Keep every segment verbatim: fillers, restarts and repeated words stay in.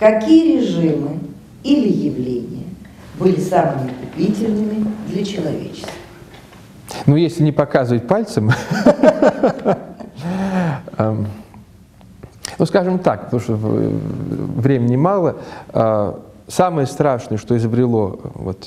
какие режимы или явления были самыми губительными для человечества? Ну, если не показывать пальцем, ну, скажем так, потому что времени мало, самое страшное, что изобрело вот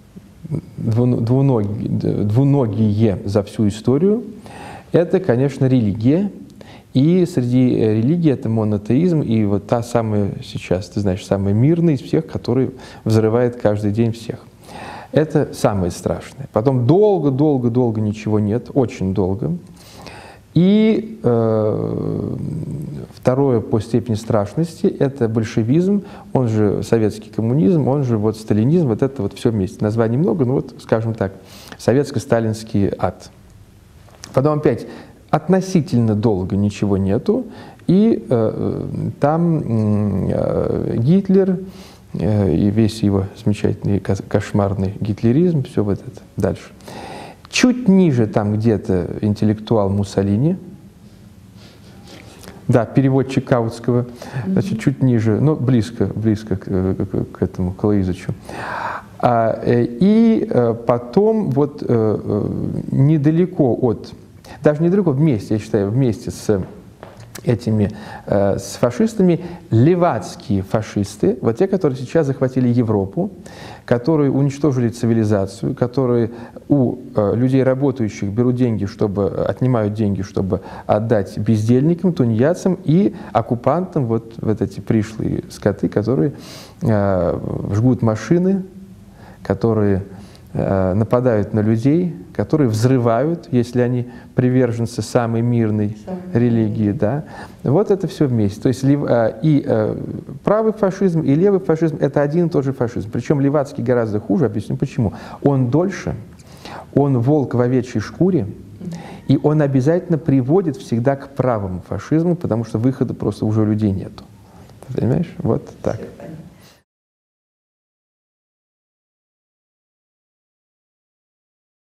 двуногие, двуногие за всю историю, это, конечно, религия. И среди религий это монотеизм, и вот та самая сейчас, ты знаешь, самая мирная из всех, которая взрывает каждый день всех. Это самое страшное. Потом долго-долго-долго ничего нет, очень долго. И э, второе по степени страшности – это большевизм, он же советский коммунизм, он же вот сталинизм, вот это вот все вместе. Названий много, но вот, скажем так, советско-сталинский ад. Потом опять относительно долго ничего нету, и э, там э, Гитлер э, и весь его замечательный кошмарный гитлеризм, все вот это дальше. Чуть ниже там где-то интеллектуал Муссолини, да, переводчик Каутского, значит, чуть ниже, но близко, близко к, к, к этому, к Лоизычу. А, и потом вот недалеко от, даже недалеко, вместе, я считаю, вместе с этими, с фашистами, левацкие фашисты, вот те, которые сейчас захватили Европу, которые уничтожили цивилизацию, которые у людей работающих берут деньги, чтобы, отнимают деньги, чтобы отдать бездельникам, тунеядцам и оккупантам, вот, вот эти пришлые скоты, которые э, жгут машины, которые э, нападают на людей, которые взрывают, если они приверженцы самой мирной Самый религии. Да? Вот это все вместе. То есть и правый фашизм, и левый фашизм – это один и тот же фашизм. Причем левацкий гораздо хуже, объясню почему. Он дольше, он волк в овечьей шкуре, и он обязательно приводит всегда к правому фашизму, потому что выхода просто уже у людей нету. Ты понимаешь? Вот так.